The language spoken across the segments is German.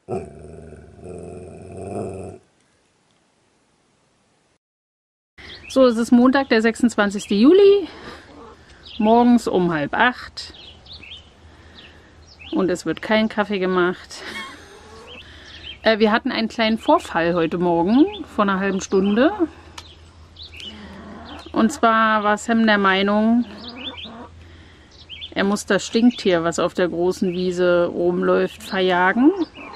So, es ist Montag, der 26. Juli, morgens um 7:30 und es wird kein Kaffee gemacht. Wir hatten einen kleinen Vorfall heute Morgen vor einer halben Stunde. Und zwar war Sam der Meinung, er muss das Stinktier, was auf der großen Wiese rumläuft, verjagen.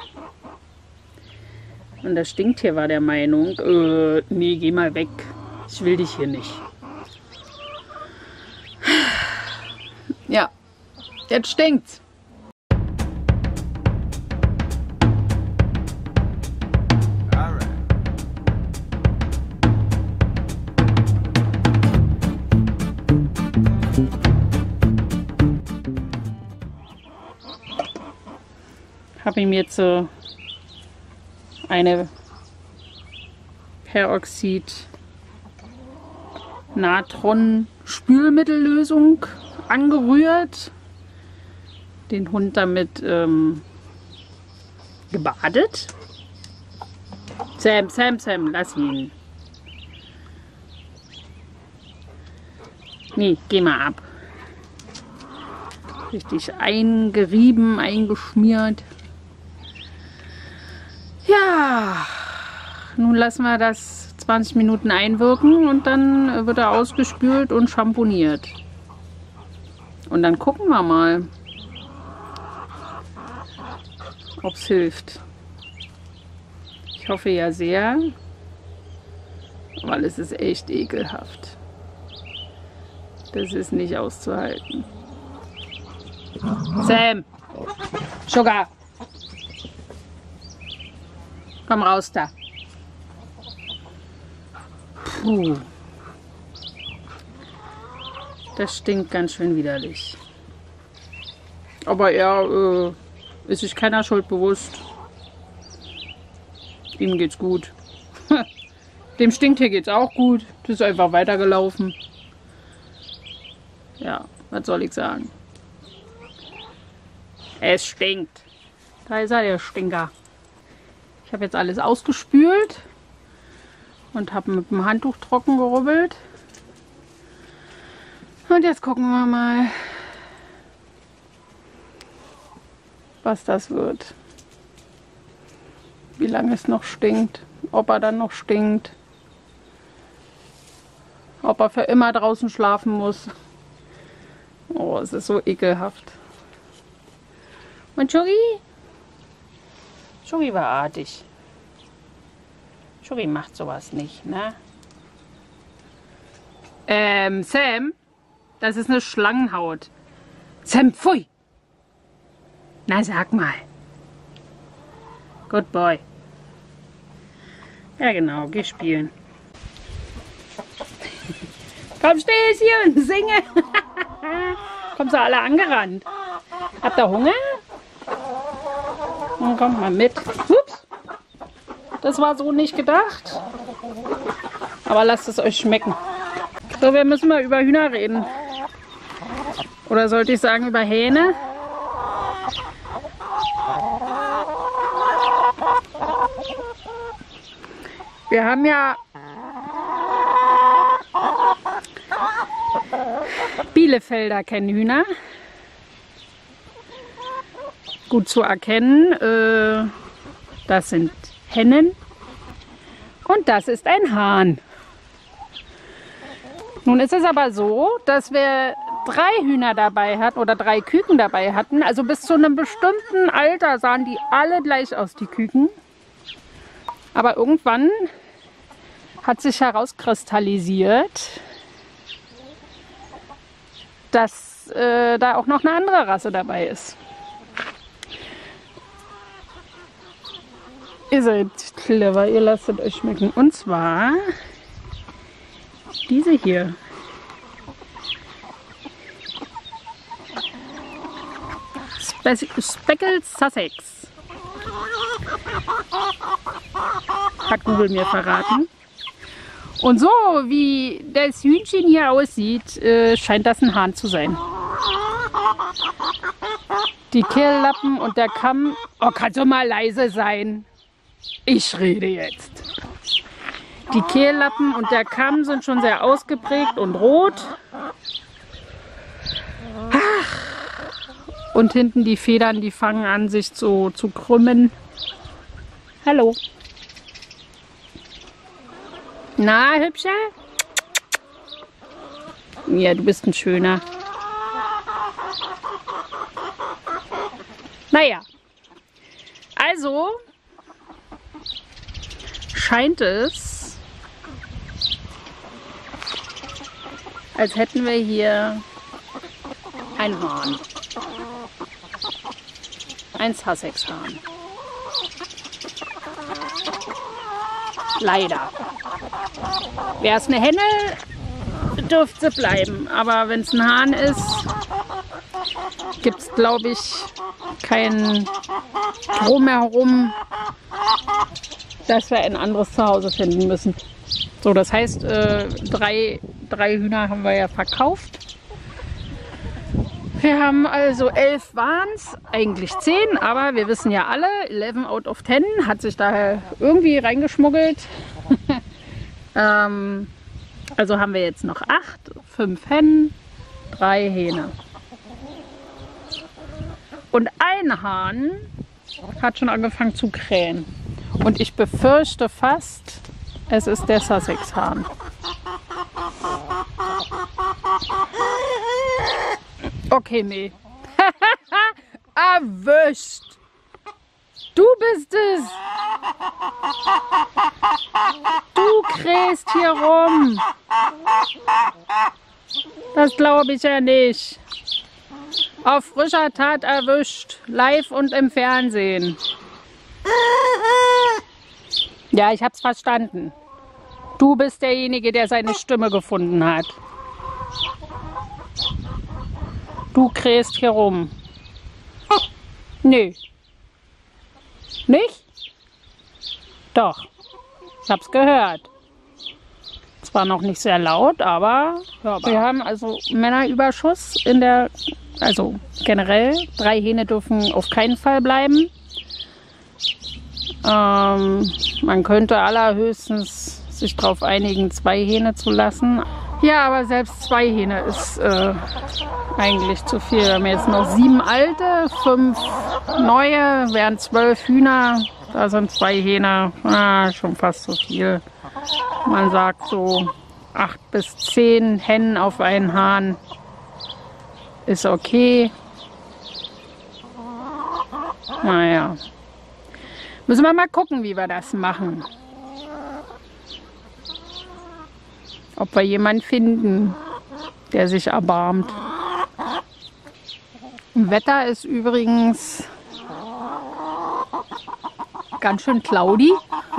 Und das Stinktier war der Meinung, nee, geh mal weg. Ich will dich hier nicht. Ja, jetzt stinkt's. Habe ihm jetzt so eine Peroxid-Natron-Spülmittellösung angerührt, den Hund damit gebadet. Sam, lass ihn. Nee, geh mal ab. Richtig eingerieben, eingeschmiert. Ja, nun lassen wir das 20 Minuten einwirken und dann wird er ausgespült und schamponiert. Und dann gucken wir mal, ob es hilft. Ich hoffe ja sehr, weil es ist echt ekelhaft. Das ist nicht auszuhalten. Sam! Sugar! Komm raus da. Puh. Das stinkt ganz schön widerlich. Aber er ist sich keiner Schuld bewusst. Ihm geht's gut. Dem Stinktier geht's auch gut. Das ist einfach weitergelaufen. Ja, was soll ich sagen? Es stinkt. Da ist er, der Stinker. Ich habe jetzt alles ausgespült und habe mit dem Handtuch trocken gerubbelt. Und jetzt gucken wir mal, was das wird. Wie lange es noch stinkt. Ob er dann noch stinkt. Ob er für immer draußen schlafen muss. Oh, es ist so ekelhaft. Und Schuggi? Schuggi war artig. Schuggi macht sowas nicht, ne? Sam, das ist eine Schlangenhaut. Sam, pfui! Na, sag mal. Good boy. Ja, genau, geh spielen. Komm, steh jetzt hier und singe. Kommen sie alle angerannt. Habt ihr Hunger? Dann kommt mal mit. Ups. Das war so nicht gedacht. Aber lasst es euch schmecken. So, wir müssen mal über Hühner reden. Oder sollte ich sagen über Hähne? Wir haben ja Bielefelder Kennhühner. Gut zu erkennen, das sind Hennen und das ist ein Hahn. Nun ist es aber so, dass wir 3 Hühner dabei hatten oder 3 Küken dabei hatten. Also bis zu einem bestimmten Alter sahen die alle gleich aus, die Küken. Aber irgendwann hat sich herauskristallisiert, dass da auch noch eine andere Rasse dabei ist. Ihr seid clever, ihr lasst es euch schmecken. Und zwar diese hier. Speckled Sussex. Hat Google mir verraten. Und so wie das Hühnchen hier aussieht, scheint das ein Hahn zu sein. Die Kehllappen und der Kamm... Oh, kannst du mal leise sein? Ich rede jetzt. Die Kehllappen und der Kamm sind schon sehr ausgeprägt und rot. Und hinten die Federn, die fangen an, sich so zu krümmen. Hallo. Na, Hübscher? Ja, du bist ein Schöner. Naja, also scheint es, als hätten wir hier ein Hahn. Ein Sussex-Hahn. Leider. Wäre es eine Henne, dürfte sie bleiben. Aber wenn es ein Hahn ist, gibt es, glaube ich, kein Drumherum, dass wir ein anderes Zuhause finden müssen. So, das heißt, drei Hühner haben wir ja verkauft. Wir haben also 11 waren es, eigentlich 10, aber wir wissen ja alle, 11 out of 10 hat sich da irgendwie reingeschmuggelt. Also haben wir jetzt noch 8, 5 Hennen, 3 Hähne. Und ein Hahn hat schon angefangen zu krähen. Und ich befürchte fast, es ist der Sussex-Hahn. Okay, Meh. Erwischt. Du bist es. Du krähst hier rum. Das glaube ich ja nicht. Auf frischer Tat erwischt. Live und im Fernsehen. Ja, ich hab's verstanden. Du bist derjenige, der seine Stimme gefunden hat. Du krähst hier rum. Nö. Nicht? Doch. Ich hab's gehört. Zwar noch nicht sehr laut, aber hörbar. Wir haben also Männerüberschuss in der... Also generell, 3 Hähne dürfen auf keinen Fall bleiben. Man könnte allerhöchstens sich darauf einigen, 2 Hähne zu lassen. Ja, aber selbst 2 Hähne ist eigentlich zu viel. Wir haben jetzt noch 7 alte, 5 neue, wären 12 Hühner. Da sind 2 Hähne, schon fast zu viel. Man sagt so 8 bis 10 Hennen auf einen Hahn ist okay. Naja. Müssen wir mal gucken, wie wir das machen. Ob wir jemanden finden, der sich erbarmt. Wetter ist übrigens ganz schön cloudy.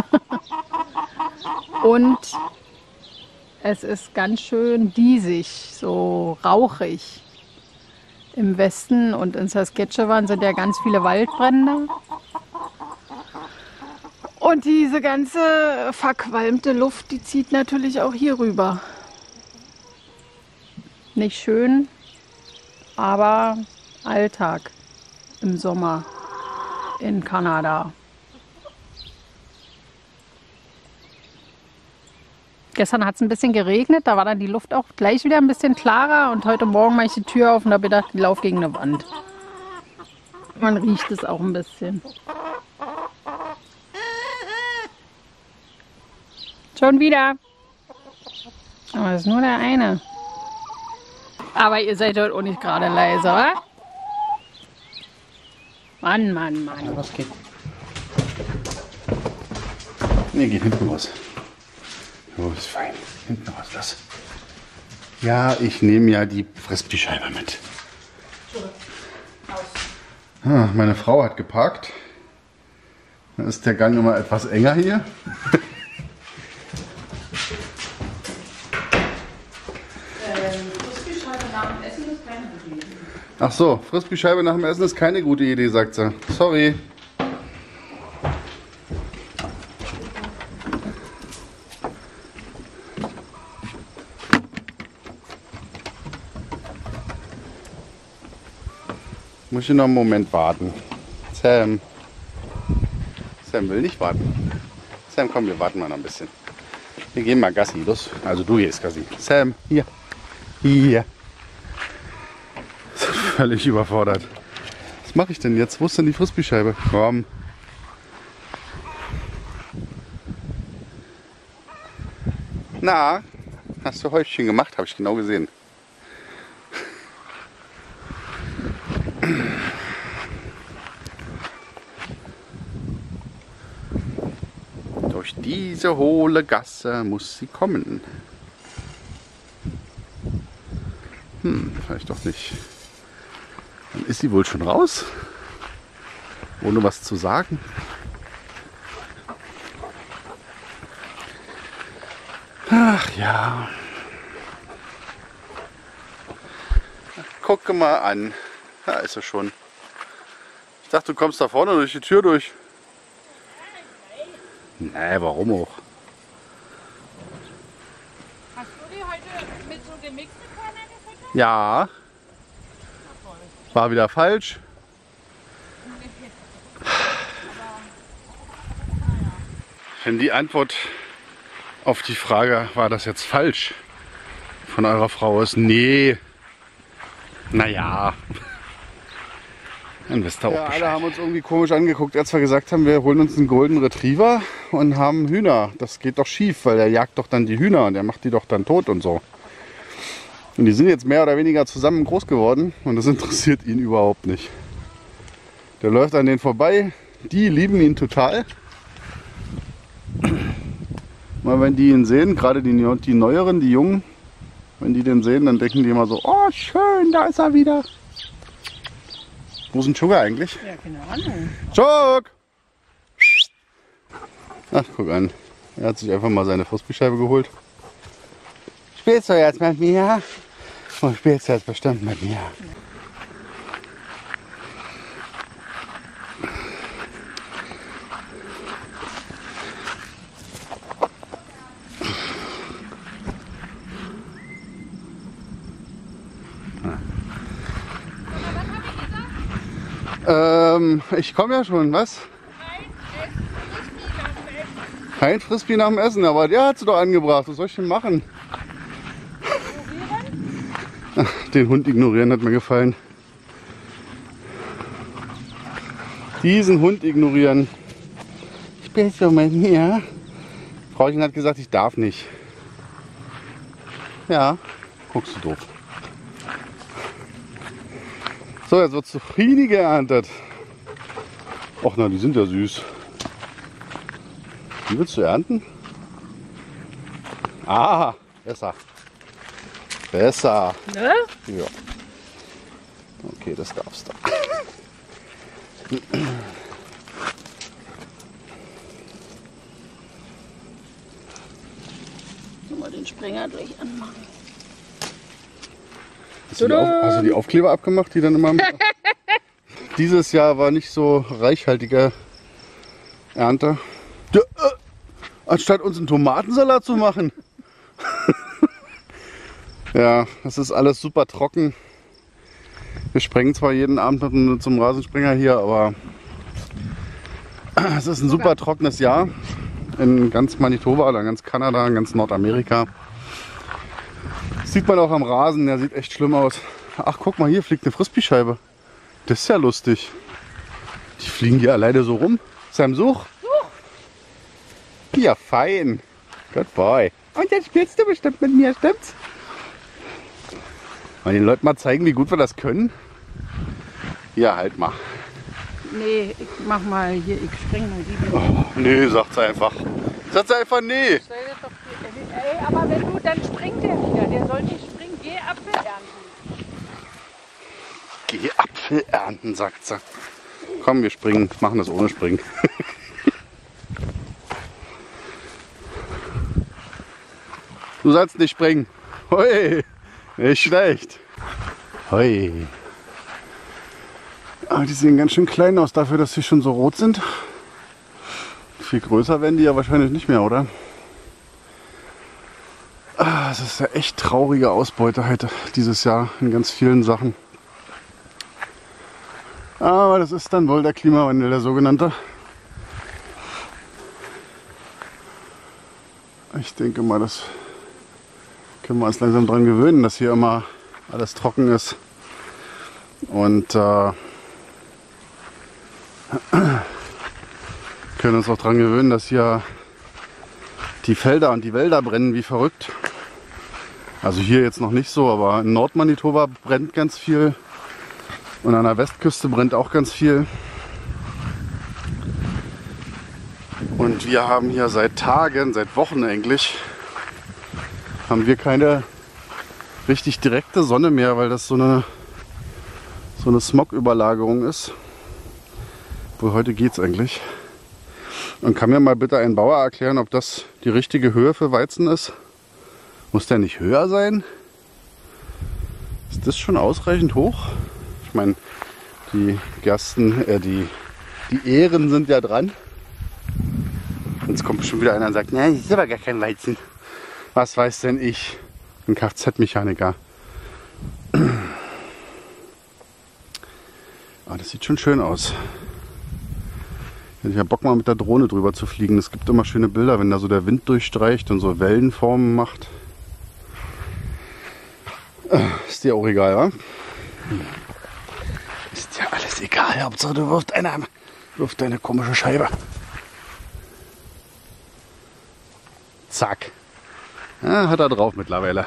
Und es ist ganz schön diesig, so rauchig. Im Westen und in Saskatchewan sind ja ganz viele Waldbrände. Und diese ganze verqualmte Luft, die zieht natürlich auch hier rüber. Nicht schön, aber Alltag im Sommer in Kanada. Gestern hat es ein bisschen geregnet, da war dann die Luft auch gleich wieder ein bisschen klarer. Und heute Morgen mache ich die Tür auf und habe gedacht, ich laufe gegen eine Wand. Man riecht es auch ein bisschen. Schon wieder. Aber es ist nur der eine. Aber ihr seid heute auch nicht gerade leise, oder? Mann, Mann, Mann. Ja, was geht? Nee, geht hinten raus. Oh, ist fein. Hinten raus, das. Ja, ich nehme ja die Frisbee-Scheibe mit. Ah, meine Frau hat geparkt. Da ist der Gang immer etwas enger hier. Ach so, Frisbee-Scheibe nach dem Essen ist keine gute Idee, sagt sie. Sorry. Muss ich noch einen Moment warten. Sam. Sam will nicht warten. Sam, komm, wir warten mal noch ein bisschen. Wir gehen mal Gassi, los. Also du gehst Gassi. Sam, hier. Hier. Völlig überfordert. Was mache ich denn jetzt? Wo ist denn die Frisbee-Scheibe? Komm. Na, hast du Häufchen gemacht? Habe ich genau gesehen. Durch diese hohle Gasse muss sie kommen. Vielleicht doch nicht. Dann ist sie wohl schon raus, ohne was zu sagen. Ach ja. Gucke mal an. Da ist sie schon. Ich dachte, du kommst da vorne durch die Tür durch. Nee, warum auch? Hast du die heute mit so gemixten Körnern gefüttert? Ja. War wieder falsch. Wenn die Antwort auf die Frage, war das jetzt falsch, von eurer Frau ist, nee. Naja. Dann wisst ihr auch Bescheid. Alle haben uns irgendwie komisch angeguckt, als wir gesagt haben, wir holen uns einen Golden Retriever und haben Hühner. Das geht doch schief, weil der jagt doch dann die Hühner und der macht die doch dann tot und so. Und die sind jetzt mehr oder weniger zusammen groß geworden und das interessiert ihn überhaupt nicht. Der läuft an denen vorbei, die lieben ihn total. Mal wenn die ihn sehen, gerade die Neueren, die Jungen, wenn die den sehen, dann denken die immer so, oh schön, da ist er wieder. Wo ist ein Sugar eigentlich? Ja, keine Ahnung. Chug! Ach, guck an. Er hat sich einfach mal seine Frisbee-Scheibe geholt. Spielst du jetzt mit mir? Du spielst jetzt bestimmt mit mir. Ich komme ja schon, was? Kein Frisbee nach dem Essen, aber der hat sie doch angebracht. Was soll ich denn machen? Ach, den Hund ignorieren hat mir gefallen. Diesen Hund ignorieren. Spielst du mit mir? Frauchen hat gesagt, ich darf nicht. Ja, guckst du doof. So, jetzt wird Zucchini geerntet. Ach na, die sind ja süß. Die willst du ernten? Ah, besser. Besser. Ne? Ja. Okay, das darfst du. Mal den Springer gleich anmachen. Hast du die Aufkleber abgemacht, die dann immer... Dieses Jahr war nicht so reichhaltige Ernte. Ja, anstatt uns einen Tomatensalat zu machen. Ja, das ist alles super trocken. Wir sprengen zwar jeden Abend mit zum Rasensprenger hier, aber es ist ein super trockenes Jahr. In ganz Manitoba oder ganz Kanada, in ganz Nordamerika. Das sieht man auch am Rasen, der sieht echt schlimm aus. Ach, guck mal, hier fliegt eine Frisbee-Scheibe. Das ist ja lustig. Die fliegen hier alleine so rum. Sam, such. Ja, fein. Good boy. Und jetzt spielst du bestimmt mit mir, stimmt's? Mal den Leuten mal zeigen, wie gut wir das können. Ja, halt mal. Nee, ich mach mal hier, ich spring mal die. Oh, nee, sagt sie einfach. Sagt sie einfach nee. Ey, aber wenn du, dann springt der wieder. Der soll nicht springen. Geh Apfel ernten. Geh Apfel ernten, sagt sie. Komm, wir springen. Machen das ohne Springen. Du sollst nicht springen. Hui, nicht schlecht. Hui. Aber die sehen ganz schön klein aus dafür, dass sie schon so rot sind. Viel größer werden die ja wahrscheinlich nicht mehr, oder? Das ist ja echt traurige Ausbeute heute dieses Jahr in ganz vielen Sachen. Aber das ist dann wohl der Klimawandel, der sogenannte. Ich denke mal, das können wir uns langsam dran gewöhnen, dass hier immer alles trocken ist. Und können uns auch dran gewöhnen, dass hier die Felder und die Wälder brennen wie verrückt. Also hier jetzt noch nicht so, aber in Nordmanitoba brennt ganz viel. Und an der Westküste brennt auch ganz viel. Und wir haben hier seit Tagen, seit Wochen eigentlich, haben wir keine richtig direkte Sonne mehr, weil das so eine Smog-Überlagerung ist. Wohl heute geht's eigentlich. Und kann mir mal bitte ein Bauer erklären, ob das die richtige Höhe für Weizen ist? Muss der nicht höher sein? Ist das schon ausreichend hoch? Ich meine, die Gersten, die Ähren sind ja dran. Jetzt kommt bestimmt wieder einer und sagt, nein, das ist aber gar kein Weizen. Was weiß denn ich? Ein Kfz-Mechaniker. Ah, das sieht schon schön aus. Ich habe Bock mal mit der Drohne drüber zu fliegen. Es gibt immer schöne Bilder, wenn da so der Wind durchstreicht und so Wellenformen macht. Ist dir auch egal, wa? Ist ja alles egal. Hauptsache du wirft deine komische Scheibe. Zack. Ja, hat er drauf mittlerweile.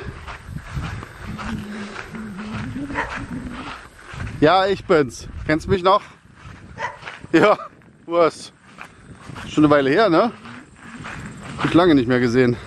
Ja, ich bin's. Kennst du mich noch? Ja, was? Schon eine Weile her, ne? Hab ich lange nicht mehr gesehen.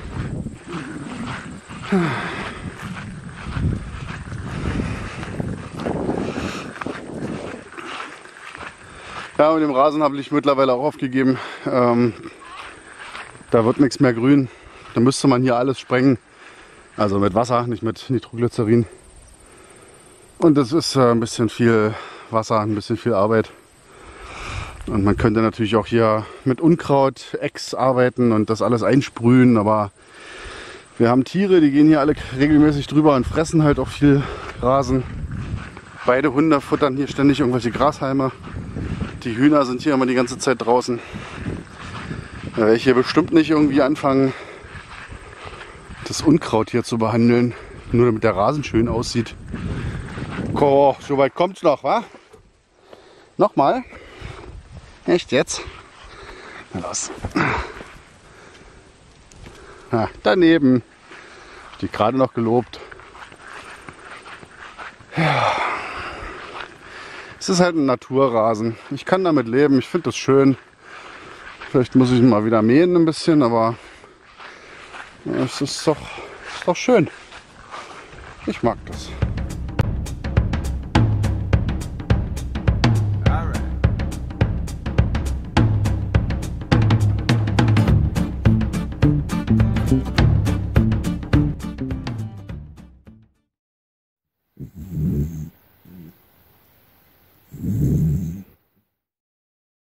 Ja, mit dem Rasen habe ich mittlerweile auch aufgegeben. Da wird nichts mehr grün. Da müsste man hier alles sprengen. Also mit Wasser, nicht mit Nitroglycerin. Und das ist ein bisschen viel Wasser, ein bisschen viel Arbeit. Und man könnte natürlich auch hier mit Unkraut, Echs arbeiten und das alles einsprühen. Aber wir haben Tiere, die gehen hier alle regelmäßig drüber und fressen halt auch viel Rasen. Beide Hunde futtern hier ständig irgendwelche Grashalme. Die Hühner sind hier immer die ganze Zeit draußen. Da werde ich hier bestimmt nicht irgendwie anfangen, das Unkraut hier zu behandeln, nur damit der Rasen schön aussieht. Oh, so weit kommt's noch, wa? Nochmal? Echt jetzt? Na los. Ja, daneben. Die gerade noch gelobt. Ja. Es ist halt ein Naturrasen. Ich kann damit leben. Ich finde das schön. Vielleicht muss ich ihn mal wieder mähen ein bisschen, aber ja, es ist doch schön. Ich mag das.